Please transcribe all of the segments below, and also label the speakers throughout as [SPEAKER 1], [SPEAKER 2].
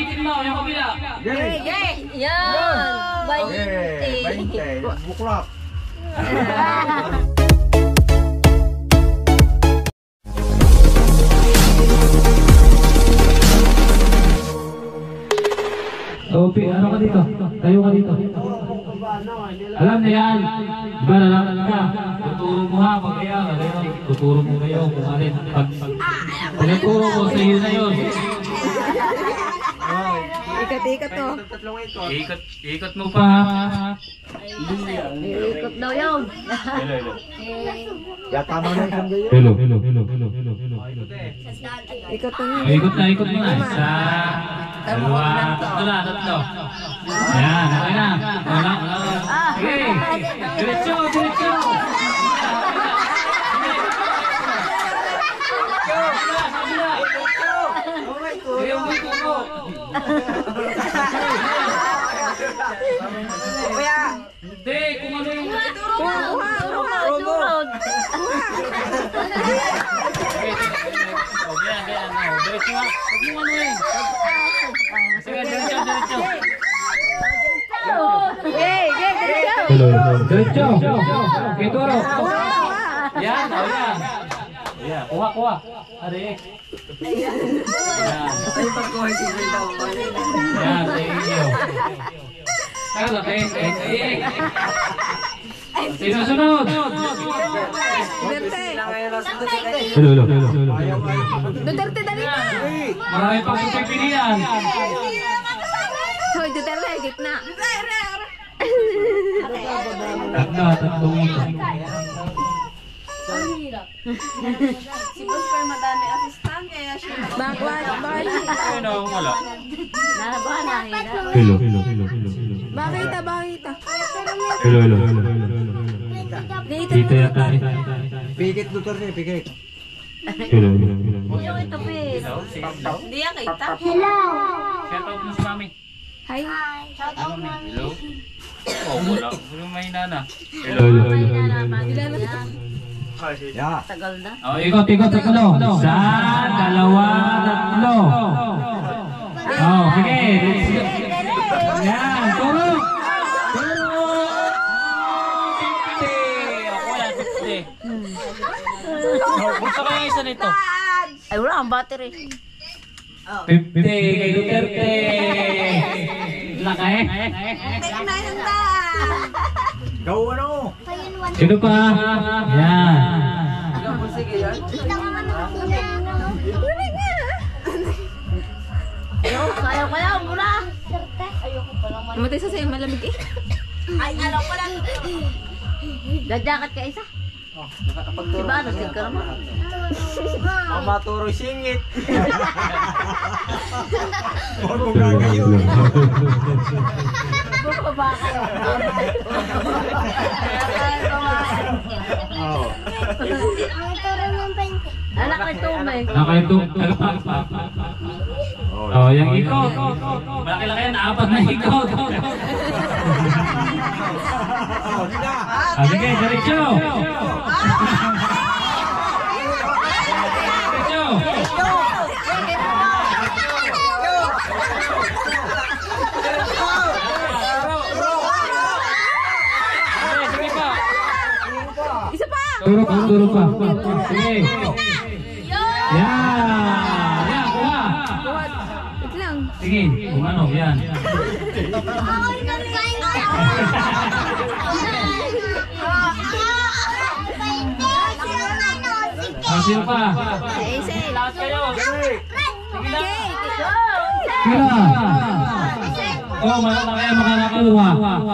[SPEAKER 1] Ulitin mo, yung kabila.
[SPEAKER 2] Yan. 20.
[SPEAKER 3] Buklak.
[SPEAKER 1] Opi, ano ka dito? Tayo ka dito. Alam na yan. Diba nalaman ka? Tuturo mo ha, pag kaya. Tuturo mo kayo kung alin. Pag tinuturo mo, sa iyo na yun.
[SPEAKER 2] Ikat-ikat to.
[SPEAKER 1] Ikot mo pa.
[SPEAKER 2] Ikot daw yun.
[SPEAKER 3] Ya, tama na isang gayon.
[SPEAKER 1] Hello.
[SPEAKER 2] Ikot to yun.
[SPEAKER 1] Ikot mo na. Isa, dalawa, tatlo. Yan, okay na. Wala. Sige, diretso.
[SPEAKER 2] Kuya.
[SPEAKER 1] Hindi, kung ano yung...
[SPEAKER 2] Turun.
[SPEAKER 1] Diretso nga. Huwag mo ano eh. Sige, diretso. Diretso. Ituro. Yan. Kuha. Ari. Yan, thank you. Kala kayo. Sino sunod? Hello.
[SPEAKER 2] Duterte, dali na.
[SPEAKER 1] Marami pang pipilian.
[SPEAKER 2] Hoy, Duterte, gitna.
[SPEAKER 1] Tatlong ito.
[SPEAKER 4] Si Boss pa madami assistant kaya siya.
[SPEAKER 2] Bakit?
[SPEAKER 1] Ano, wala.
[SPEAKER 2] Hello.
[SPEAKER 1] Bakit?
[SPEAKER 2] Hello.
[SPEAKER 1] Dito yata.
[SPEAKER 3] Pikit, Duterte, pikit.
[SPEAKER 1] Hello.
[SPEAKER 2] Yung ito, Pin.
[SPEAKER 4] Hindi yan kita.
[SPEAKER 1] Shout out mo si Mami.
[SPEAKER 2] Hi.
[SPEAKER 1] Hello. Oh, wala. Wala may nana.
[SPEAKER 3] Ya.
[SPEAKER 2] Tagal na.
[SPEAKER 1] Oh, ikot. Isa, dalawa, tatlo. Oh, sige. Yan, turo. Ako yan, 50. Buksa ko yung isa nito.
[SPEAKER 2] Ay, wala ang battery.
[SPEAKER 1] 50 kay Duterte. Lakay.
[SPEAKER 3] Gaw ano?
[SPEAKER 1] Sino pa? Yan.
[SPEAKER 2] Kaya muna. Matay sa sa'yo, malamig eh.
[SPEAKER 4] Ay, alam ko lang.
[SPEAKER 2] Dajakat ka isa. Diba, nasig ka naman.
[SPEAKER 3] Maturo singit. Huwag mo gagayon.
[SPEAKER 2] Anak na tumay.
[SPEAKER 1] Oh, yung ikot. Malaki-laki yan, 4 na ikot. Sige, diretso.
[SPEAKER 2] Isa pa.
[SPEAKER 1] Turo pa. Sige. Yan, kuha.
[SPEAKER 2] Wait lang.
[SPEAKER 1] Sige, kung ano, yan. Sino pa?
[SPEAKER 2] Isa.
[SPEAKER 1] Lahat kayo. Sige na.
[SPEAKER 2] Go.
[SPEAKER 1] Oh, malaki ang makakakuha.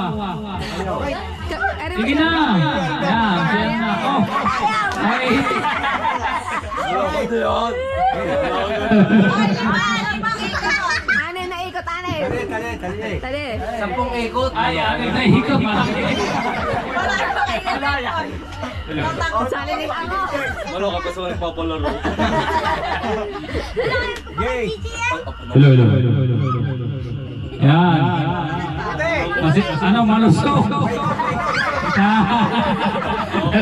[SPEAKER 1] Sige na. Yan na. Oh. Ay.
[SPEAKER 2] Ane na ikot, ane. Tali.
[SPEAKER 3] 10 ikot.
[SPEAKER 1] Ay, agad na ikot. Malaki.
[SPEAKER 2] Salinig ako.
[SPEAKER 5] Ano ka pa sa nagpapalaro?
[SPEAKER 3] Gay.
[SPEAKER 1] Hello. Yan. Kasi ano, malusog.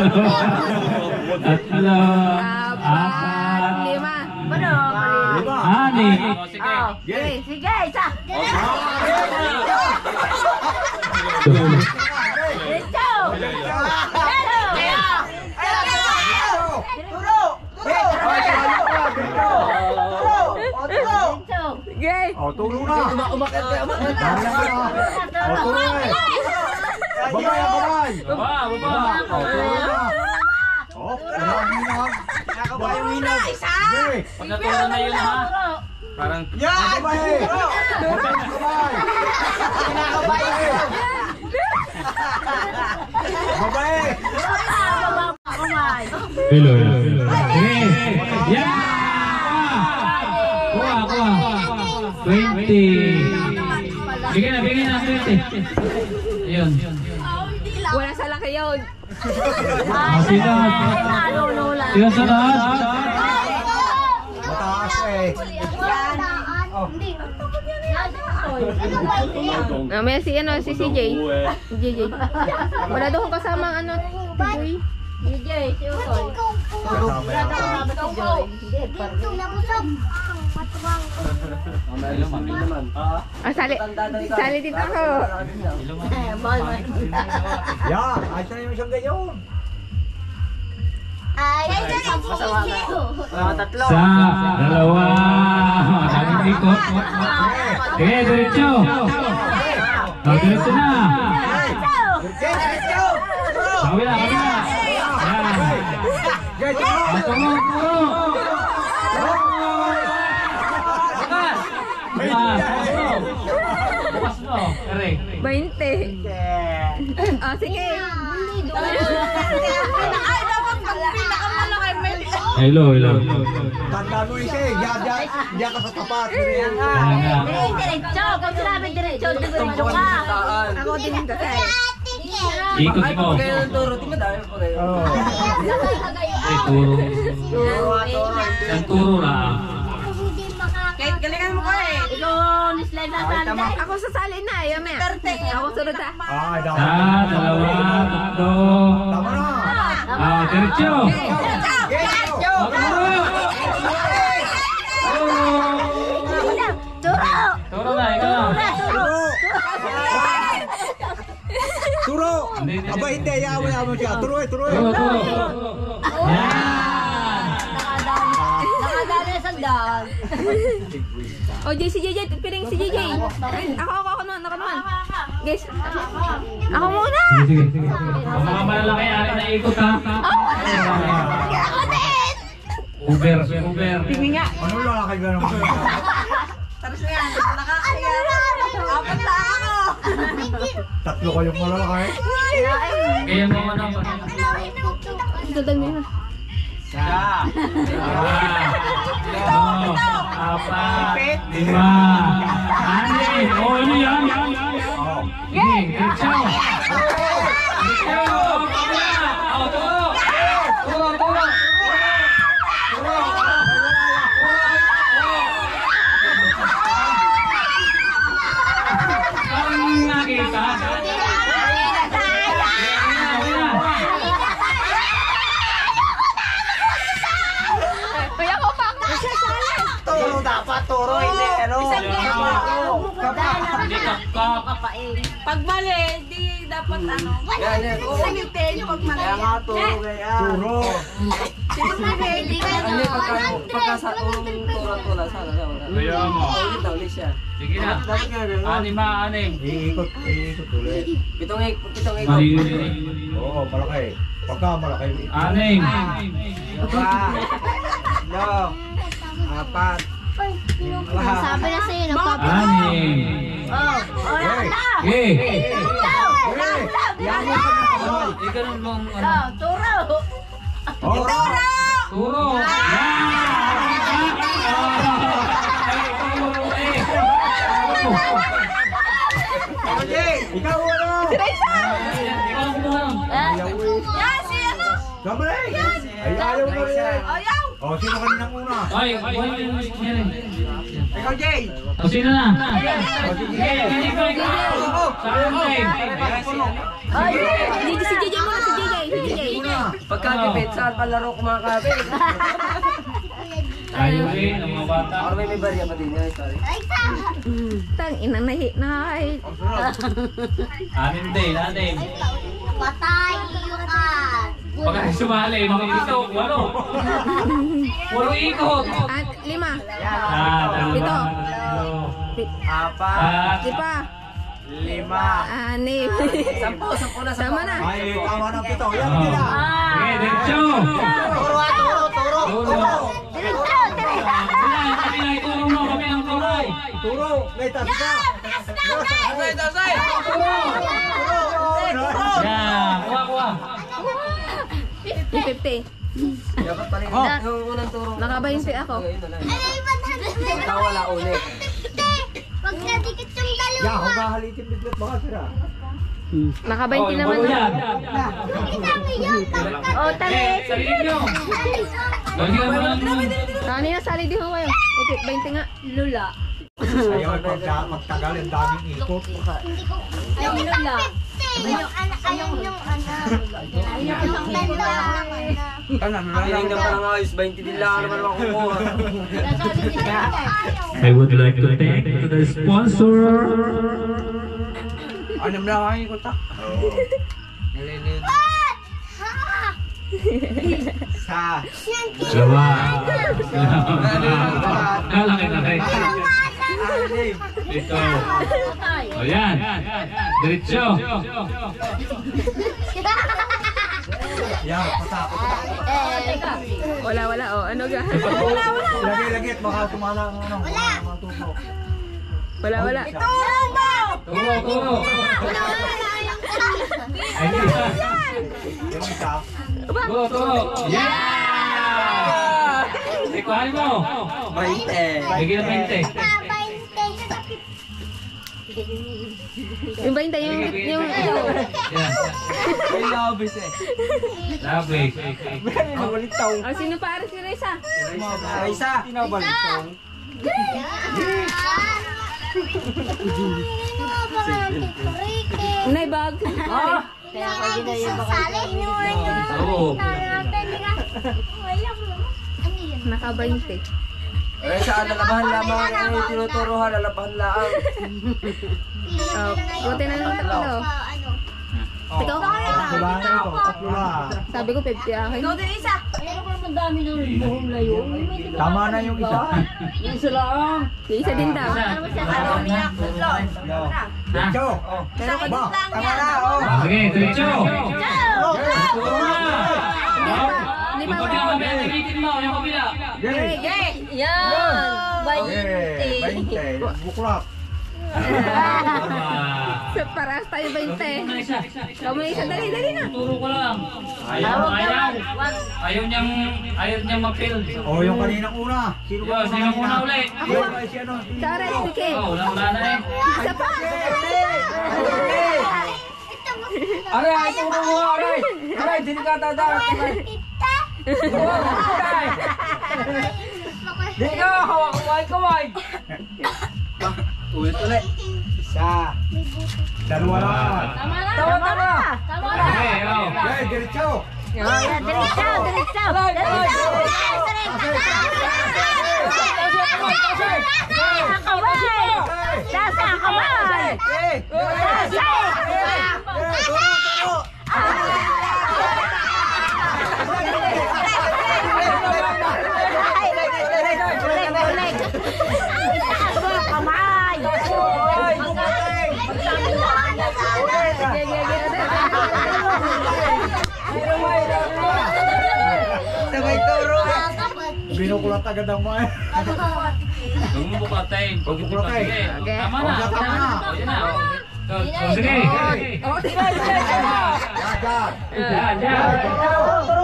[SPEAKER 1] Tatlo. 4.
[SPEAKER 2] 5. 5. 5.
[SPEAKER 1] Ani.
[SPEAKER 5] Oh, sige.
[SPEAKER 2] Oh, sige, sige, isa. Diretso.
[SPEAKER 4] Sige.
[SPEAKER 3] Oh, tulong na.
[SPEAKER 2] Umakit ka, umakit.
[SPEAKER 3] Dami lang na. Oh, tulong eh. Babay, babay.
[SPEAKER 5] Baba, baba.
[SPEAKER 3] Oh, tulong na. Oh, walang hinang. Nakabay yung hinang. Sige.
[SPEAKER 5] Pagkaturo na yun ha. Parang,
[SPEAKER 3] Yan! Babay! Babay! Kinakabay! Babay!
[SPEAKER 1] Hello. Sige. Yeah! Kuha. 20. Bigyan na 20. Ayun.
[SPEAKER 4] Wala sa laki yun.
[SPEAKER 1] Sino? Sino sunod?
[SPEAKER 3] Mataas eh.
[SPEAKER 4] May si CJ. JJ. Wala doon kasama ano, Joy.
[SPEAKER 2] DJ, si Utoy.
[SPEAKER 3] Kasama yan.
[SPEAKER 4] Sali din ako.
[SPEAKER 3] Yan! Ayos na yung isang gayon.
[SPEAKER 2] Tatlo.
[SPEAKER 1] Sa dalawa. Daming ikot. Sige, diretso. Oh, diretso na. Kabila. Yan. Turo. Bukas mo. Correct.
[SPEAKER 4] 20. Ah, sige.
[SPEAKER 2] Ay, dapat pag pinakamalaki may...
[SPEAKER 1] Hello.
[SPEAKER 3] Tanda mo isa eh. Diyan ka sa tapat.
[SPEAKER 1] Yan nga.
[SPEAKER 2] Diretso. Pag sinabi diretso, diretso ka.
[SPEAKER 4] Ako din kasi.
[SPEAKER 1] Ikot mo.
[SPEAKER 3] Oh.
[SPEAKER 1] Turo. Ang turo lang.
[SPEAKER 2] Kahit galingan mo ko eh. Ikaw, nislide na saan.
[SPEAKER 4] Ako sasali na, yame. Ako sunod ha.
[SPEAKER 3] Ah,
[SPEAKER 1] Sa
[SPEAKER 3] dapat.
[SPEAKER 1] dalawa. Tatlo.
[SPEAKER 3] Tama na.
[SPEAKER 1] Ah, diretso.
[SPEAKER 3] Diretso.
[SPEAKER 2] Turo!
[SPEAKER 1] Turo na, ikaw na.
[SPEAKER 3] Turo! Aba hindi, yaman mo siya. Turo.
[SPEAKER 1] Turo. Yan.
[SPEAKER 2] Nakadali sa daan.
[SPEAKER 4] O, si JJ, piling si JJ. Ako naman. Guys, ako muna.
[SPEAKER 1] Sige. Ang mga malalaki ari na ikot ha.
[SPEAKER 2] Ako din!
[SPEAKER 1] Uber.
[SPEAKER 4] Tingin nga.
[SPEAKER 3] Ano lalaki ganun?
[SPEAKER 2] Tapos na yan, nakakaya. Apat na ako.
[SPEAKER 3] Tatlo kayong malalaki.
[SPEAKER 1] Kaya mo ano.
[SPEAKER 4] Sundan mo yun.
[SPEAKER 3] Siya.
[SPEAKER 1] Apat. 5. 6. Oh, ano yan? Sige, diretso. Turo. Parang nakita.
[SPEAKER 4] Kaya ako pa ako.
[SPEAKER 3] Turo dapat, turo. Hindi, ano?
[SPEAKER 1] Hindi kapkap.
[SPEAKER 2] Pag mali, di dapat ano. Sagutin pag mali.
[SPEAKER 3] Kaya nga, turo kaya. Turo.
[SPEAKER 2] Hindi ka
[SPEAKER 1] Kaya mo. Sige na. 6.
[SPEAKER 3] Iikot ulit.
[SPEAKER 1] Mali.
[SPEAKER 3] Oo, malaki. Pagka malaki.
[SPEAKER 1] 6.
[SPEAKER 3] Apat.
[SPEAKER 2] Sabi na sa'yo, nagpapalit.
[SPEAKER 1] 6.
[SPEAKER 3] Hey!
[SPEAKER 1] Yan mo Ganun mong ano.
[SPEAKER 2] Turo!
[SPEAKER 3] Oh!
[SPEAKER 1] Turo.
[SPEAKER 3] Ikaw ano?
[SPEAKER 2] Yan, si ano?
[SPEAKER 3] Gamay! Ay, ayaw mo rin.
[SPEAKER 2] Ayaw!
[SPEAKER 3] Oh, sino kanina muna?
[SPEAKER 1] Ay,
[SPEAKER 3] Ikaw, Jay!
[SPEAKER 1] o sino na?
[SPEAKER 3] Sige,
[SPEAKER 1] Ikaw. Saan kayo?
[SPEAKER 4] Si JJ muna, si JJ.
[SPEAKER 3] muna.
[SPEAKER 5] Pagkakipit, saan palaro ko mga kabit?
[SPEAKER 1] Ayusin ang mga bata.
[SPEAKER 3] may barya pa din yun. Sorry.
[SPEAKER 4] Tang inang nakahit.
[SPEAKER 1] Anim din, anim.
[SPEAKER 2] Patay ka.
[SPEAKER 1] Pagka sumali, mga ito, walo. Walo ikot.
[SPEAKER 4] At 5.
[SPEAKER 1] Dalawa.
[SPEAKER 4] Ito.
[SPEAKER 3] Apat.
[SPEAKER 4] Di pa.
[SPEAKER 3] 5.
[SPEAKER 4] 6.
[SPEAKER 3] Sampo na.
[SPEAKER 4] Tama na.
[SPEAKER 3] Ay, tama ng 7. Yan
[SPEAKER 1] Oh.
[SPEAKER 3] nila.
[SPEAKER 1] Okay, diretso.
[SPEAKER 3] Turo.
[SPEAKER 1] Kami lang ituro mo, kami ang turay.
[SPEAKER 3] Turo. May tabi ka.
[SPEAKER 1] Yan, kuha.
[SPEAKER 4] 50.
[SPEAKER 3] Dapat pa rin. Yung unang turo.
[SPEAKER 4] Naka-20 ako.
[SPEAKER 3] Ikaw wala ulit.
[SPEAKER 2] Pagkadikit yung dalawa.
[SPEAKER 3] Ya, humahalitin biglat baka sira.
[SPEAKER 4] Naka-20 naman
[SPEAKER 1] Walo
[SPEAKER 4] na.
[SPEAKER 1] yan.
[SPEAKER 2] Oh,
[SPEAKER 1] Eh, sarili nyo. Lagyan mo lang.
[SPEAKER 4] Kanina sali di ho kayo. 20 nga. Lula.
[SPEAKER 3] Ayaw pagka magtagal ang daming ikot.
[SPEAKER 2] Ayaw nila. Ayaw yung anak. Ayaw yung anak.
[SPEAKER 3] Hiling na parang ayos, 20 din lang naman makukuha.
[SPEAKER 1] I would like to thank the sponsor.
[SPEAKER 3] Ano na lang ang ikot ah? Nalilid. Sa.
[SPEAKER 1] Dalawa. Kalaki.
[SPEAKER 3] Alim.
[SPEAKER 1] Ito. O yan. Diretso.
[SPEAKER 3] Yan, patakot.
[SPEAKER 4] Wala. Oh, ano ga?
[SPEAKER 3] Lagi at baka tumala ang ano. Matuto.
[SPEAKER 4] Wala.
[SPEAKER 1] Turo. Ay,
[SPEAKER 3] Yung isa.
[SPEAKER 1] Turo. Yeah! Ikuhanin mo.
[SPEAKER 3] 20.
[SPEAKER 1] Bigyan ng 20.
[SPEAKER 4] Yung 20 yung
[SPEAKER 1] Yan.
[SPEAKER 3] May labis eh.
[SPEAKER 1] Labis.
[SPEAKER 3] Mawalitaw.
[SPEAKER 4] Oh, sino para sino isa?
[SPEAKER 3] Isa. Tinawalitaw.
[SPEAKER 4] Nay bag.
[SPEAKER 1] Oo.
[SPEAKER 4] Naka-20.
[SPEAKER 3] Eh, saan lalabahan lamang ang yung tinuturuhan, lalabahan lang.
[SPEAKER 4] Oh, buti na lang tatlo. Ikaw?
[SPEAKER 3] Tatlo lang ito, tatlo lang.
[SPEAKER 4] Sabi ko 50 akin.
[SPEAKER 3] Tama na yung isa.
[SPEAKER 4] Yung isa din daw.
[SPEAKER 3] Diretso.
[SPEAKER 4] Pero ka
[SPEAKER 3] Ba, tama na, oh.
[SPEAKER 1] Sige, diretso. Turo na.
[SPEAKER 4] Hindi pa.
[SPEAKER 1] Yung kabila, ulitin mo. Yung kabila.
[SPEAKER 4] Yan.
[SPEAKER 3] 20. Buklak.
[SPEAKER 4] So, parehas tayo 20. Ikaw mo na isa. Dali na.
[SPEAKER 1] Turo ko lang. Ayaw niyang mapil.
[SPEAKER 3] Oh, yung kaninang una. Sino
[SPEAKER 1] Yo, sino muna uli?
[SPEAKER 3] Si ano?
[SPEAKER 4] Tara, sige.
[SPEAKER 1] Oh, wala na eh.
[SPEAKER 4] Isa pa.
[SPEAKER 3] Aray, ay, turo mo, aray. Aray, hindi ka dadaan. Hindi ka, kaway. Ulit. Isa. Dalawa lang. Tama.
[SPEAKER 1] Okay, oh.
[SPEAKER 3] Okay, diretso. Sabay turo. Binukulat agad ang mga.
[SPEAKER 1] Huwag mo buklatin.
[SPEAKER 3] Buklatin.
[SPEAKER 1] Sige. Tama na.
[SPEAKER 3] Oh, tama na.
[SPEAKER 1] Oh, yun na. Oh, sige.
[SPEAKER 4] Oh, sige.
[SPEAKER 1] Yan.
[SPEAKER 3] Turo.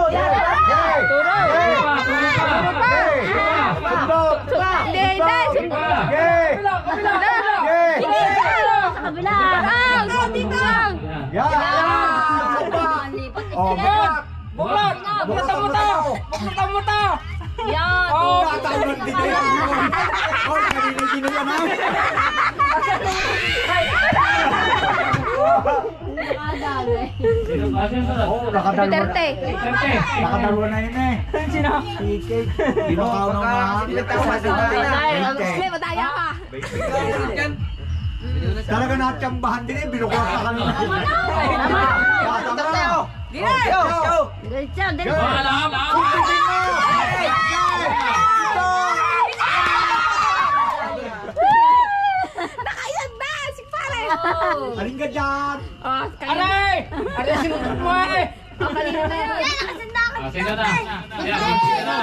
[SPEAKER 1] Sino ba? Sino sunod?
[SPEAKER 3] Oo, nakadalawa.
[SPEAKER 4] Duterte.
[SPEAKER 1] Duterte.
[SPEAKER 3] Nakadalawa na yun eh.
[SPEAKER 5] Sino?
[SPEAKER 3] Sige. Di ba kao ng mga...
[SPEAKER 4] Muslim, mataya ka.
[SPEAKER 3] Talaga natsambahan din eh. Binukuha ka kanina.
[SPEAKER 2] Diretso, diretso.
[SPEAKER 1] Alam!
[SPEAKER 4] Nakayag na! Si pare!
[SPEAKER 3] Aling ka dyan.
[SPEAKER 4] Oh, kanina.
[SPEAKER 5] Aray! Aray, sinunod mo eh!
[SPEAKER 4] Oh, kanina na yun.
[SPEAKER 1] Sino na? Sino na?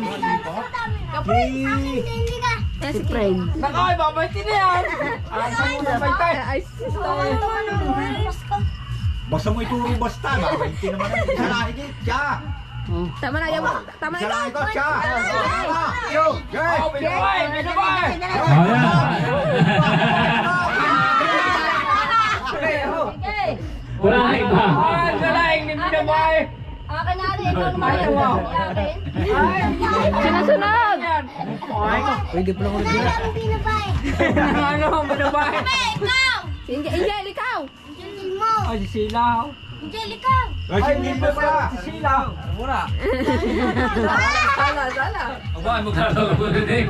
[SPEAKER 4] Eh,
[SPEAKER 2] Si
[SPEAKER 4] sige.
[SPEAKER 2] friend.
[SPEAKER 5] Nakay, babaitin na yan! Asan mo babaitin?
[SPEAKER 4] Ay, sister.
[SPEAKER 3] Basta mo ituro basta. Hindi naman ang isa na higit siya.
[SPEAKER 4] Tama na, yawa. Tama na
[SPEAKER 3] Isa na
[SPEAKER 4] ikaw.
[SPEAKER 3] ikaw siya. Yo, Jay.
[SPEAKER 5] Oh, binabay! Binabay!
[SPEAKER 1] Wala na iba.
[SPEAKER 5] Ah, galing! Binabay!
[SPEAKER 2] Akin na rin. Ikaw naman.
[SPEAKER 5] Ayaw mo.
[SPEAKER 4] Sinusunod.
[SPEAKER 5] Pwede pala ko rin. Ano, binabay?
[SPEAKER 4] Si Angel, ikaw.
[SPEAKER 5] Ay, si Silaw.
[SPEAKER 3] Ay, hindi mo pa.
[SPEAKER 5] Si Silaw. Mura.
[SPEAKER 1] Aba, magkakaroon ko rin eh.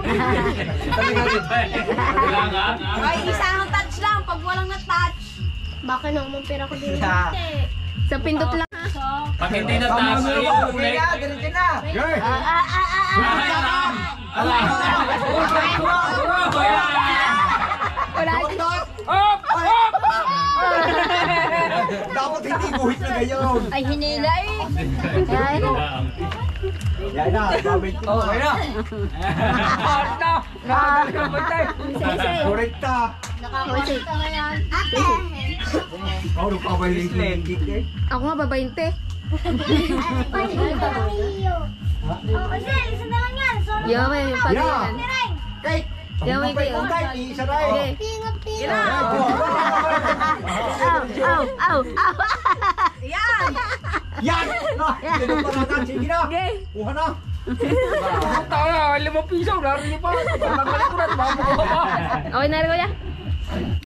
[SPEAKER 1] Kailangan.
[SPEAKER 2] Ay, isang touch lang. Pag walang na-touch.
[SPEAKER 6] Baka naman pera ko din.
[SPEAKER 4] Sa pindot lang ha.
[SPEAKER 1] Pag hindi na taas, ay ulit.
[SPEAKER 3] Jay.
[SPEAKER 1] Alam! Alam!
[SPEAKER 4] Wala.
[SPEAKER 5] Up! Up!
[SPEAKER 3] Dapat hindi guhit na gayon.
[SPEAKER 2] Ay, hinila eh.
[SPEAKER 3] Yan na, babay ko.
[SPEAKER 5] Oh, kaya na. Basta! Nakagaling ka bantay.
[SPEAKER 4] Isa-isa eh.
[SPEAKER 3] Korekta.
[SPEAKER 2] Nakakita ngayon.
[SPEAKER 3] Oh, nagpabalik yung higit eh.
[SPEAKER 4] Ako nga ba 20? Yawa mo yung pag yan. Yawa mo kayo.
[SPEAKER 3] Isa na eh.
[SPEAKER 4] Okay.
[SPEAKER 2] Ow, ow, ow.
[SPEAKER 4] Yan!
[SPEAKER 3] Yan! Na! Ganun pa natin. Sige na.
[SPEAKER 4] Okay.
[SPEAKER 3] Kuha na.
[SPEAKER 5] Tama, 5 piso. Narinig pa. Pagkakalikuran, mabuha pa.
[SPEAKER 4] Okay na rin kuya.